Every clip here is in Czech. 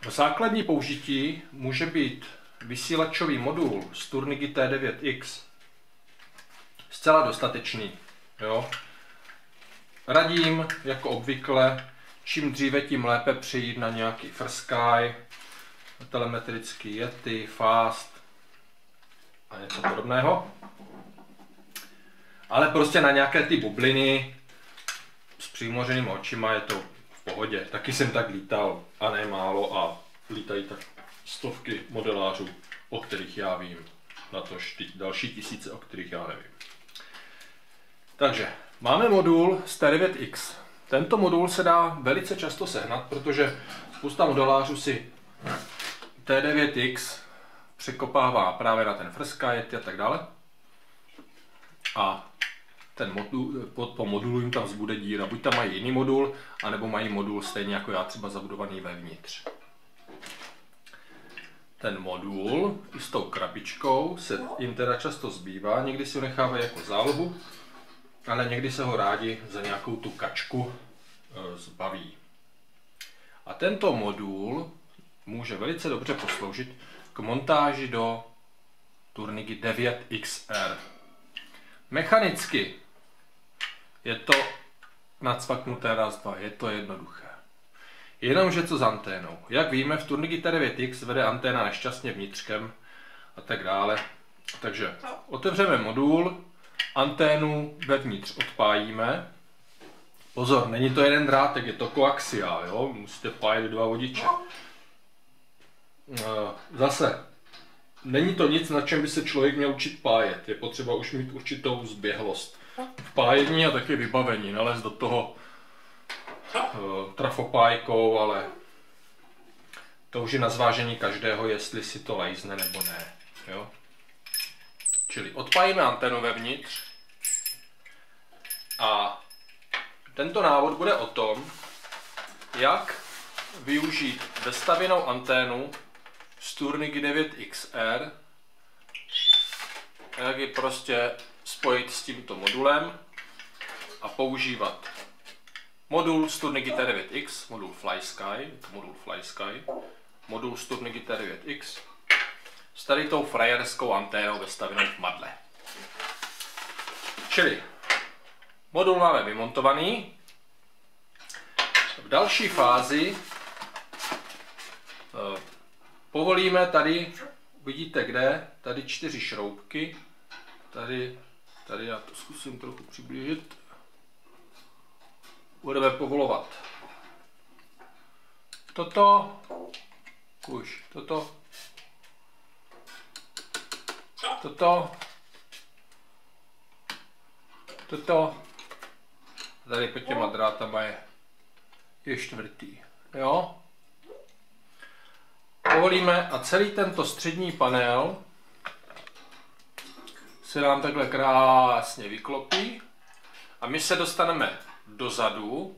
Základní použití může být vysílačový modul z Turnigy T9X zcela dostatečný. Jo? Radím, jako obvykle, čím dříve, tím lépe přejít na nějaký FirSky, telemetrický Yeti, Fast a něco podobného. Ale prostě na nějaké ty bubliny s přimořenými očima je to v pohodě. Taky jsem tak lítal a ne málo a lítají tak stovky modelářů, o kterých já vím. Na to další tisíce, o kterých já nevím. Takže máme modul z T9X. Tento modul se dá velice často sehnat, protože spousta modelářů si T9X překopává právě na ten FirSky, Yeti a tak dále. A ten modul, po modulu jim tam zbude díra. Buď tam mají jiný modul, anebo mají modul stejně jako já, třeba zabudovaný vevnitř. Ten modul i s tou krabičkou se jim teda často zbývá, někdy si ho nechávají jako zálohu, ale někdy se ho rádi za nějakou tu kačku zbaví. A tento modul může velice dobře posloužit k montáži do Turnigy 9XR. Mechanicky je to nacvaknuté raz, dva, je to jednoduché. Jenomže co s anténou? Jak víme, v Turnigy T9X vede anténa nešťastně vnitřkem a tak dále. Takže otevřeme modul, anténu vevnitř odpájíme. Pozor, není to jeden drátek, je to koaxiál, jo? Musíte pájet dva vodiče. Zase, není to nic, na čem by se člověk měl učit pájet. Je potřeba už mít určitou zběhlost v pájení a taky vybavení. Nalézt do toho trafopájkou, ale to už je na zvážení každého, jestli si to lejzne nebo ne. Jo? Čili odpájíme anténu vevnitř a tento návod bude o tom, jak využít vestavěnou anténu z Turnigy 9XR, jak ji prostě spojit s tímto modulem a používat modul z Turnigy T9X, modul FlySky, modul z Turnigy T9X s tady tou frajerskou anténou vestavěnou v madle. Čili modul máme vymontovaný. V další fázi povolíme tady, vidíte kde, tady 4 šroubky, tady já to zkusím trochu přiblížit. Budeme povolovat toto, toto, tady pod těma drátama je čtvrtý, jo. Povolíme a celý tento střední panel se nám takhle krásně vyklopí a my se dostaneme dozadu,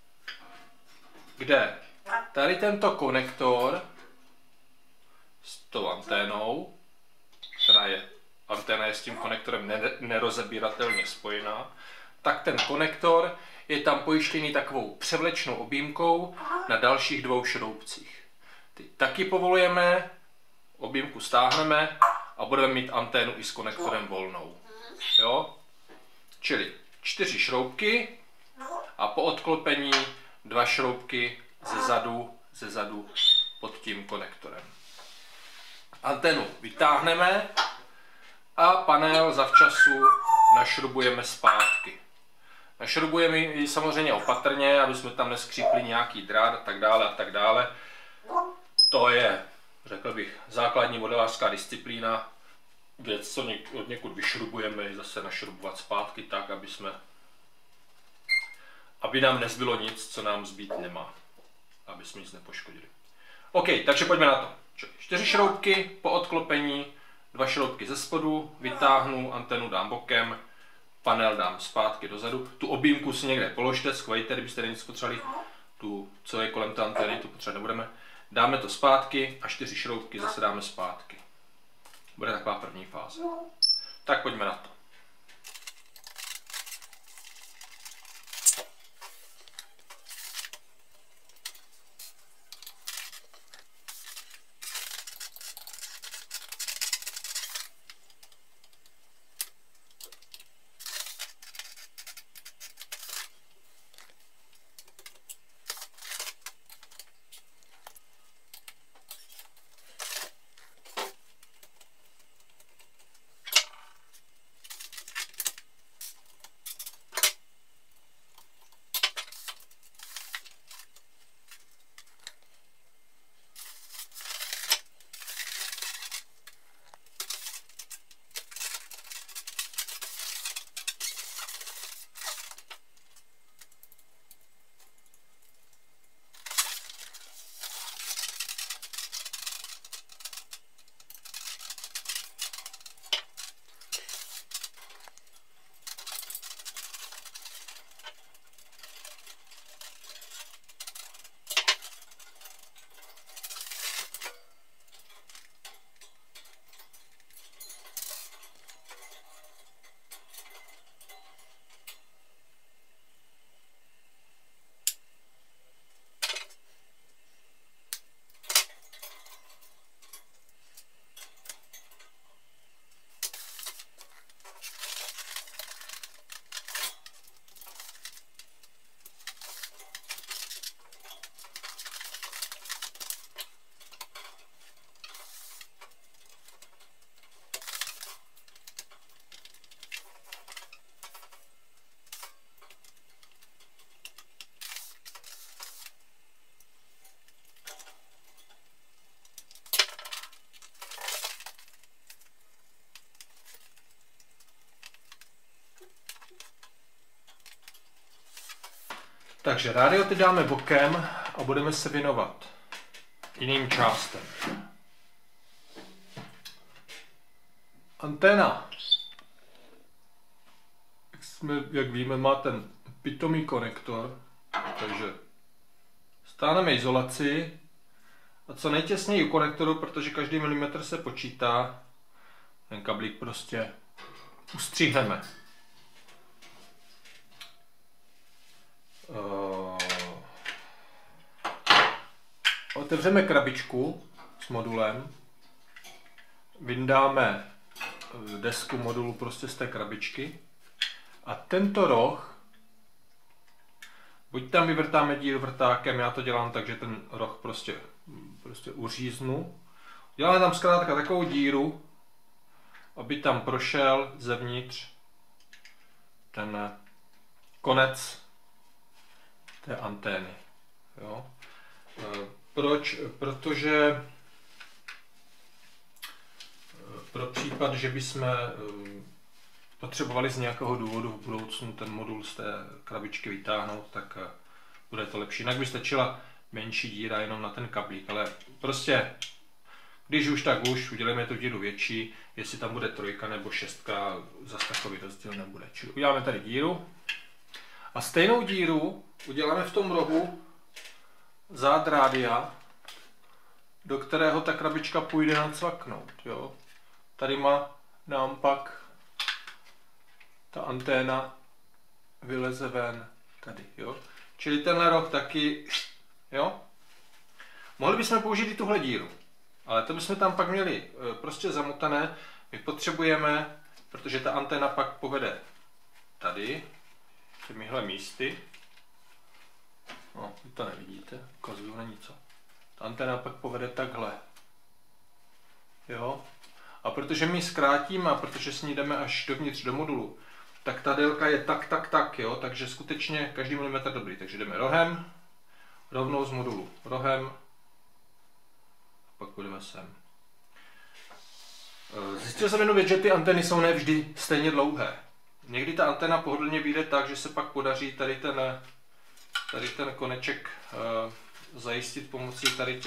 kde tady tento konektor s tou anténou, anténa je s tím konektorem nerozebíratelně spojená, tak ten konektor je tam pojištěný takovou převlečnou objímkou na dalších 2 šroubcích. Ty taky povolujeme, objímku stáhneme a budeme mít anténu i s konektorem volnou. Jo? Čili 4 šroubky a po odklopení 2 šroubky ze zadu pod tím konektorem. Anténu vytáhneme a panel zavčasu našrubujeme zpátky. Našrubujeme ji samozřejmě opatrně, aby jsme tam neskřípli nějaký drát a tak dále. To je, řekl bych, základní modelářská disciplína. Věc, co od někud vyšrubujeme, je zase našrubovat zpátky tak, aby nám nezbylo nic, co nám zbýt nemá. Aby jsme nic nepoškodili. OK, takže pojďme na to. 4 šroubky po odklopení, 2 šroubky ze spodu, vytáhnu, anténu dám bokem, panel dám zpátky dozadu. Tu objímku si někde položte, schovejte, kdybyste nic potřebovali. Tu, co je kolem té antény, tu potřebovat nebudeme. Dáme to zpátky a 4 šroubky zase dáme zpátky. Bude taková první fáze. Tak pojďme na to. Takže rádio teď dáme bokem a budeme se věnovat jiným částem. Anténa, jak víme, má ten pitomý konektor, takže stáhneme izolaci a co nejtěsněji u konektoru, protože každý milimetr se počítá, ten kablík prostě ustříhneme. Otevřeme krabičku s modulem, vyndáme desku modulu prostě z té krabičky a tento roh, buď tam vyvrtáme díru vrtákem, já to dělám tak, že ten roh prostě uříznu. Děláme tam zkrátka takovou díru, aby tam prošel zevnitř ten konec té antény. Jo? Proč? Protože pro případ, že bychom potřebovali z nějakého důvodu v budoucnu ten modul z té krabičky vytáhnout, tak bude to lepší. Jinak by stačila menší díra jenom na ten kablík, ale prostě když už tak už, uděláme tu díru větší, jestli tam bude 3 nebo 6, zase takový rozdíl nebude. Čili uděláme tady díru a stejnou díru uděláme v tom rohu zád rádia, do kterého ta krabička půjde nacvaknout. Jo? Tady nám pak ta anténa vyleze ven tady. Jo? Čili tenhle roh taky, jo? Mohli bychom použít i tuhle díru, ale to bychom tam pak měli prostě zamotané. My potřebujeme, protože ta anténa pak povede tady, těmihle místy. No, vy to nevidíte, ukazuju na něco. Ta anténa pak povede takhle. Jo? A protože my zkrátíme a protože s ní jdeme až dovnitř do modulu, tak ta délka je tak, jo? Takže skutečně každý milimetr dobrý. Takže jdeme rohem, rovnou z modulu rohem, a pak půjdeme sem. Zjistil jsem jednu věc, že ty antény jsou nevždy stejně dlouhé. Někdy ta anténa pohodlně vyjde tak, že se pak podaří tady ten koneček zajistit pomocí tady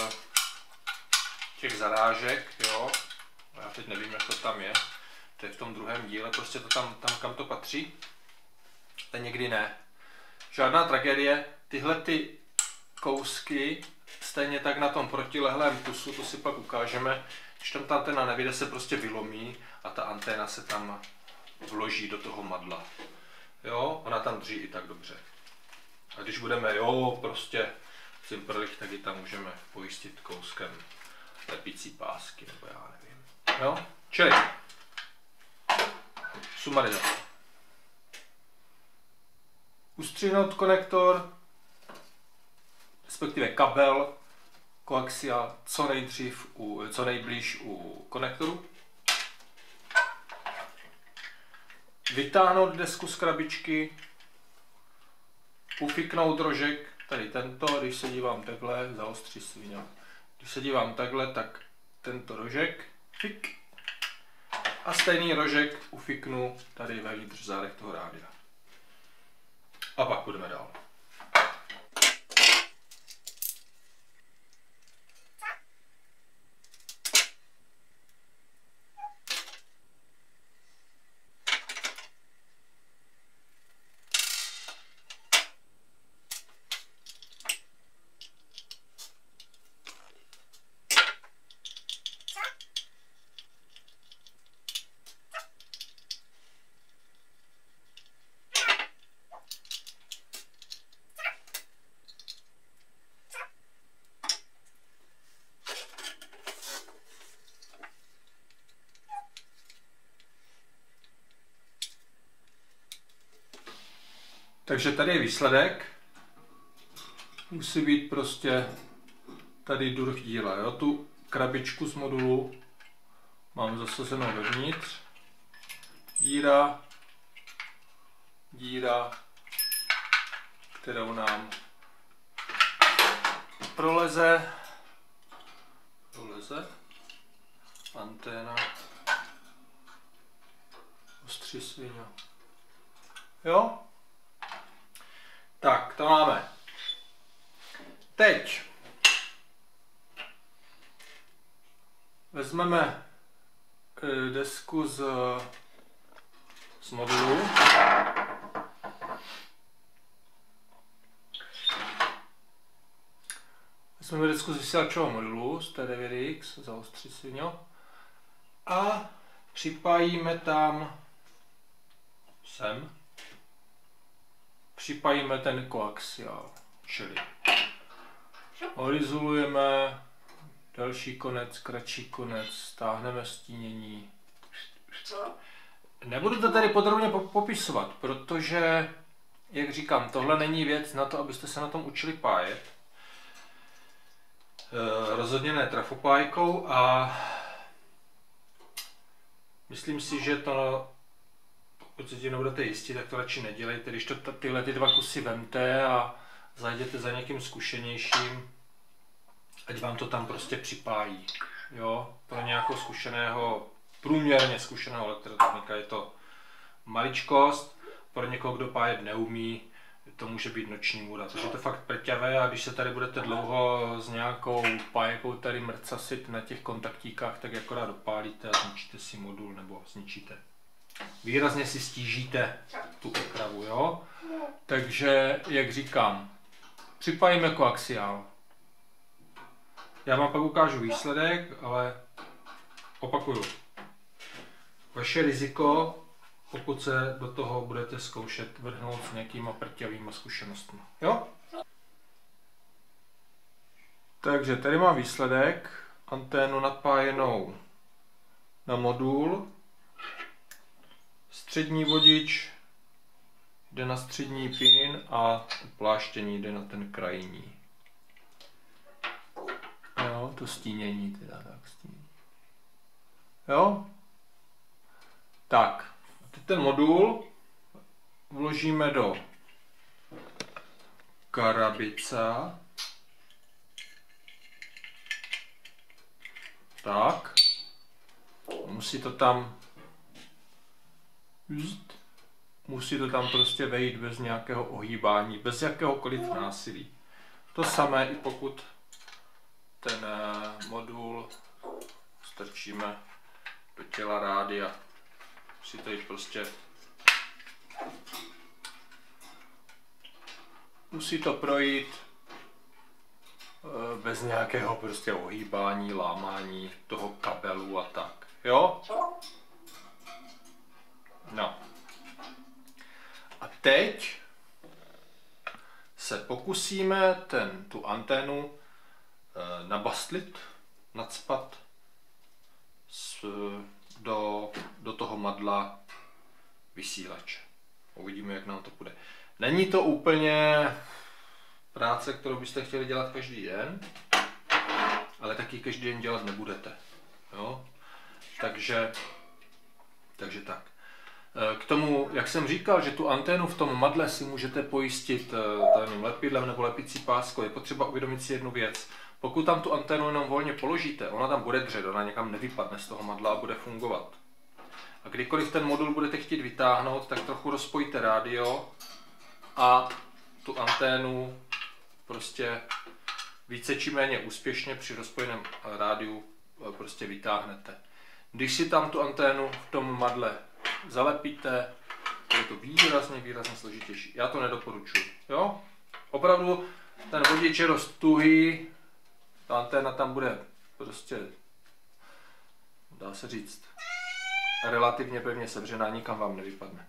těch zarážek, jo. Já teď nevím, jak to tam je. To je v tom druhém díle, prostě to tam kam to patří. A někdy ne. Žádná tragédie. Tyhle ty kousky, stejně tak na tom protilehlém kusu, to si pak ukážeme, když tam ta anténa nevyjde, se prostě vylomí a ta anténa se tam vloží do toho madla. Jo, ona tam drží i tak dobře. A když budeme, prostě cimprlich, tak ji tam můžeme pojistit kouskem lepící pásky, nebo já nevím. Jo, čili sumarizace. Ustřihnout konektor, respektive kabel koaxiál co nejblíž u konektoru. Vytáhnout desku z krabičky, ufiknout rožek, tady tento, když se dívám takhle, zaostří svíňa. Když se dívám takhle, tak tento rožek, fik, a stejný rožek ufiknu tady vevnitř zádech toho rádia. A pak půjdeme dál. Takže tady je výsledek. Musí být prostě tady druh díla. Jo? Tu krabičku z modulu mám zasazenou vevnitř. Díra, kterou nám proleze anténa, ostří svině. Jo? Tak, to máme. Teď vezmeme desku z modulu. Vezmeme desku z vysílačového modulu z T9X, zaostři si ňo. A připojíme tam sem. Připojíme ten koaxiál, čili horizolujeme další konec, kratší konec, stáhneme stínění. Nebudu to tady podrobně popisovat, protože, jak říkám, tohle není věc na to, abyste se na tom učili pájet. Rozhodně ne trafopájkou a myslím si, že to, pokud se tím nebudete jistí, tak to radši nedělejte. Když to tyhle dva kusy vemte a zajděte za někým zkušenějším, ať vám to tam prostě připájí. Jo? Pro nějakého zkušeného, průměrně zkušeného elektrotechnika je to maličkost, pro někoho, kdo pájet neumí, to může být noční můra, protože je to fakt prťavé a když se tady budete dlouho s nějakou pájekou tady mrcasit na těch kontaktíkách, tak akorát dopálíte a zničíte si modul nebo zničíte. Výrazně si stížíte tu opravu, jo? Takže, jak říkám, připojíme koaxiál. Já vám pak ukážu výsledek, ale opakuju. Vaše riziko, pokud se do toho budete zkoušet vrhnout s nějakýma prťavýma zkušenostmi. Jo? Takže tady mám výsledek. Anténu napájenou na modul. Střední vodič jde na střední pin a upláštění jde na ten krajní. Jo, to stínění teda tak stínění. Jo? Tak, teď ten modul vložíme do krabice. Tak. Musí to tam prostě vejít bez nějakého ohýbání, bez jakéhokoliv násilí. To samé i pokud ten modul strčíme do těla rádia. Musí to jít prostě. Musí to projít bez nějakého prostě ohýbání, lámání toho kabelu a tak. Jo? No. A teď se pokusíme tu anténu nabastlit, nacpat do toho madla vysílače. Uvidíme, jak nám to půjde. Není to úplně práce, kterou byste chtěli dělat každý den, ale taky každý den dělat nebudete. Jo? Takže tak. K tomu, jak jsem říkal, že tu anténu v tom madle si můžete pojistit lepidlem nebo lepicí páskou, je potřeba uvědomit si jednu věc. Pokud tam tu anténu jenom volně položíte, ona tam bude dřet, ona někam nevypadne z toho madla a bude fungovat. A kdykoliv ten modul budete chtít vytáhnout, tak trochu rozpojíte rádio a tu anténu prostě více či méně úspěšně při rozpojeném rádiu prostě vytáhnete. Když si tam tu anténu v tom madle zalepíte, je to výrazně složitější. Já to nedoporučuji. Jo? Opravdu ten vodič je dost tuhý, ta anténa tam bude prostě, dá se říct, relativně pevně sevřená, nikam vám nevypadne.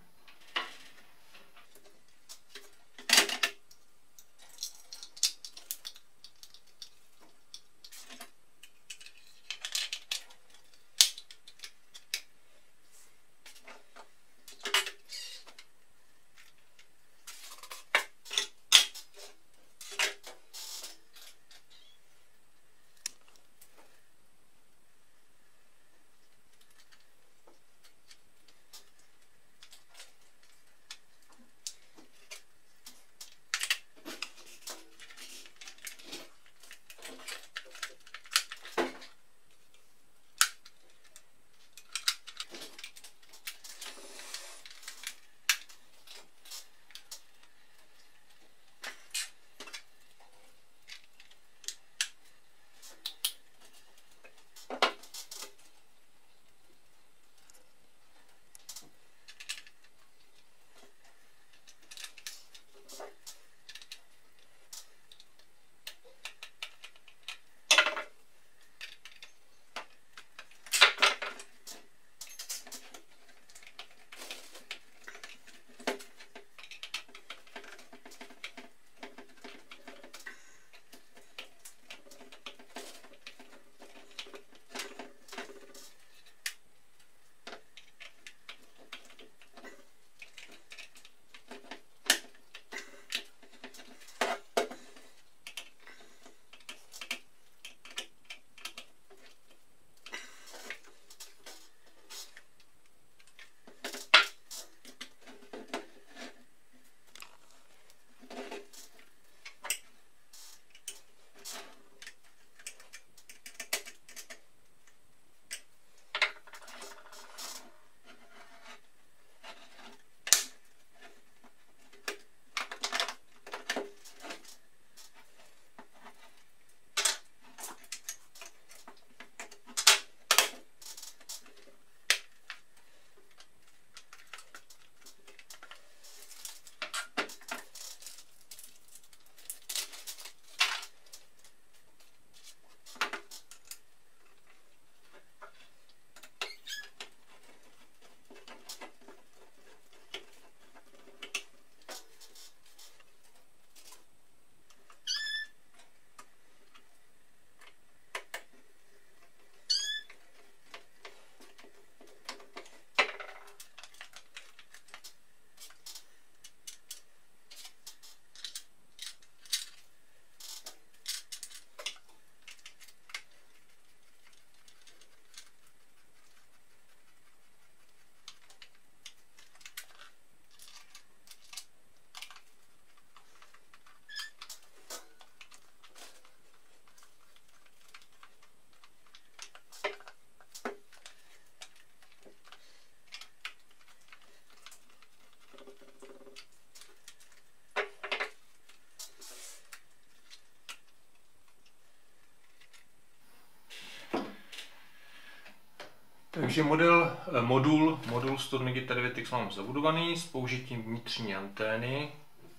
Takže modul 100 Tervitix mám zabudovaný s použitím vnitřní antény.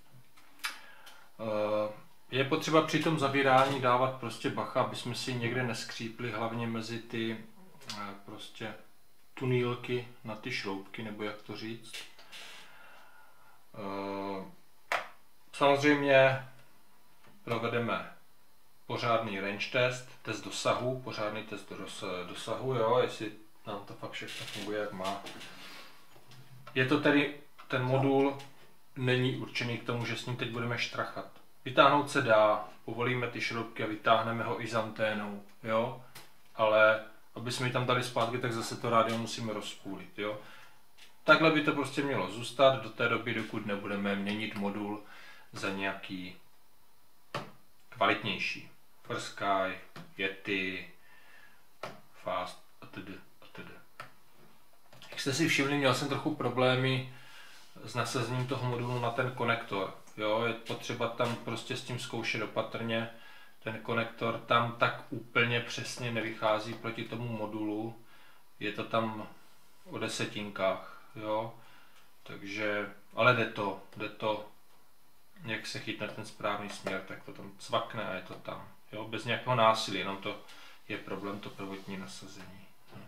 Je potřeba při tom zavírání dávat prostě bacha, aby jsme si někde neskřípli, hlavně mezi ty prostě tunýlky na ty šroubky, nebo jak to říct. Samozřejmě provedeme pořádný range test dosahu, pořádný test dosahu, jo, jestli nám to fakt všechno funguje, jak má. Je to tedy, ten modul není určený k tomu, že s ním teď budeme štrachat. Vytáhnout se dá, povolíme ty šroubky a vytáhneme ho i s anténou, jo, ale aby jsme ji tam dali zpátky, tak zase to rádio musíme rozpůlit, jo. Takhle by to prostě mělo zůstat do té doby, dokud nebudeme měnit modul za nějaký kvalitnější. First Sky, Yeti, Fast atd. Jak jste si všimli, měl jsem trochu problémy s nasazením toho modulu na ten konektor. Jo, je potřeba tam prostě s tím zkoušet opatrně. Ten konektor tam tak úplně přesně nevychází proti tomu modulu. Je to tam o desetinkách, jo. Takže, ale jde to, jak se chytne ten správný směr, tak to tam cvakne a je to tam. Jo, bez nějakého násilí, jenom to je problém, to prvotní nasazení.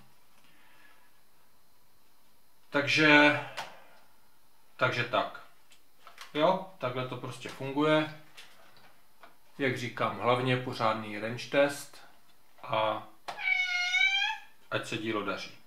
Takže tak. Jo, takhle to prostě funguje. Jak říkám, hlavně pořádný range test a ať se dílo daří.